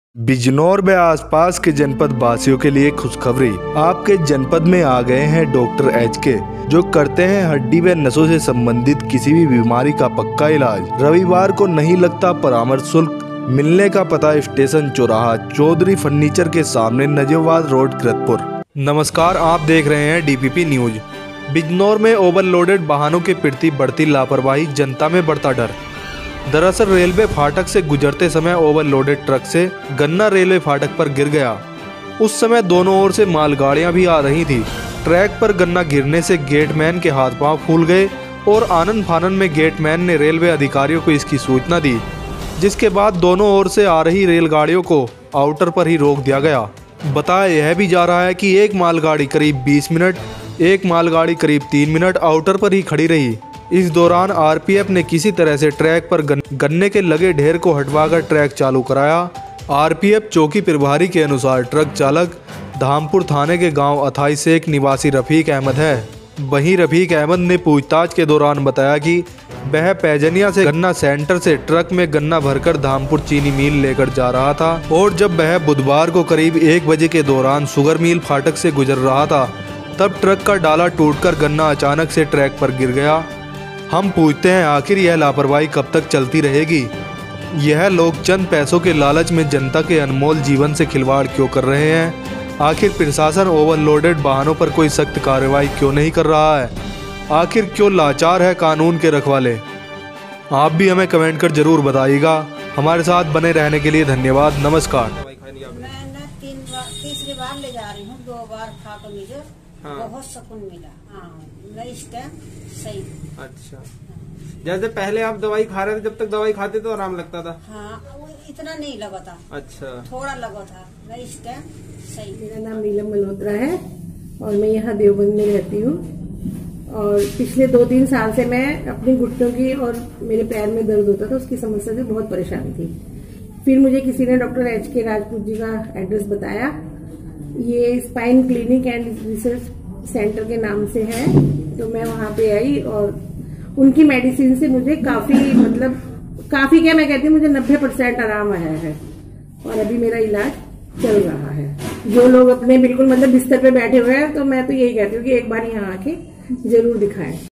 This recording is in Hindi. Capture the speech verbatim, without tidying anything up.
बिजनौर व आसपास के जनपद वासियों के लिए खुशखबरी। आपके जनपद में आ गए हैं डॉक्टर एच के, जो करते हैं हड्डी व नसों से संबंधित किसी भी बीमारी का पक्का इलाज। रविवार को नहीं लगता परामर्श शुल्क। मिलने का पता स्टेशन चौराहा, चौधरी फर्नीचर के सामने, नजवाद रोड, किरतपुर। नमस्कार, आप देख रहे हैं D P P news. Bijnor में ओवरलोडेड वाहनों के प्रति बढ़ती लापरवाही, जनता में बढ़ता डर। दरअसल रेलवे फाटक से गुजरते समय ओवरलोडेड ट्रक से गन्ना रेलवे फाटक पर गिर गया। उस समय दोनों ओर से मालगाड़ियां भी आ रही थी। ट्रैक पर गन्ना गिरने से गेटमैन के हाथ पांव फूल गए और आनन फानन में गेटमैन ने रेलवे अधिकारियों को इसकी सूचना दी, जिसके बाद दोनों ओर से आ रही रेलगाड़ियों को आउटर पर ही रोक दिया गया। बताया यह भी जा रहा है कि एक मालगाड़ी करीब बीस मिनट, एक मालगाड़ी करीब तीन मिनट आउटर पर ही खड़ी रही। इस दौरान आर पी एफ ने किसी तरह से ट्रैक पर गन्ने के लगे ढेर को हटवाकर ट्रैक चालू कराया। आर पी एफ चौकी प्रभारी के अनुसार ट्रक चालक धामपुर थाने के गांव अथाई शेख निवासी रफीक अहमद है। वहीं रफीक अहमद ने पूछताछ के दौरान बताया कि वह पैजनिया से गन्ना सेंटर से ट्रक में गन्ना भरकर धामपुर चीनी मिल लेकर जा रहा था और जब वह बुधवार को करीब एक बजे के दौरान शुगर मिल फाटक से गुजर रहा था, तब ट्रक का डाला टूटकर गन्ना अचानक से ट्रैक पर गिर गया। हम पूछते हैं, आखिर यह लापरवाही कब तक चलती रहेगी? यह लोग चंद पैसों के लालच में जनता के अनमोल जीवन से खिलवाड़ क्यों कर रहे हैं? आखिर प्रशासन ओवरलोडेड वाहनों पर कोई सख्त कार्रवाई क्यों नहीं कर रहा है? आखिर क्यों लाचार है कानून के रखवाले? आप भी हमें कमेंट कर जरूर बताइएगा। हमारे साथ बने रहने के लिए धन्यवाद। नमस्कार। मैं तीन बार तीसरी बार ले जा रही हूँ, दो बार खा कर मुझे हाँ। बहुत सुकून मिला। हाँ, इस टाइम सही। अच्छा, जैसे पहले आप दवाई खा रहे थे, जब तक दवाई खाते तो आराम लगता था? हाँ, वो इतना नहीं लगा था। अच्छा, थोड़ा लगा था। मैं इस टाइम सही। मेरा नाम नीलम मल्होत्रा है और मैं यहाँ देवबंद में रहती हूँ। और पिछले दो तीन साल से मैं अपनी घुटनों की और मेरे पैर में दर्द होता था, उसकी समस्या से बहुत परेशान थी। फिर मुझे किसी ने डॉक्टर एच के राजपूत जी का एड्रेस बताया। ये spine clinic and research centre के नाम से है, तो मैं वहां पे आई और उनकी मेडिसिन से मुझे काफी मतलब काफी क्या मैं कहती हूँ, मुझे नब्बे परसेंट आराम आया है और अभी मेरा इलाज चल रहा है। जो लोग अपने बिल्कुल मतलब बिस्तर पे बैठे हुए हैं, तो मैं तो यही कहती हूँ कि एक बार यहाँ आके जरूर दिखाएं।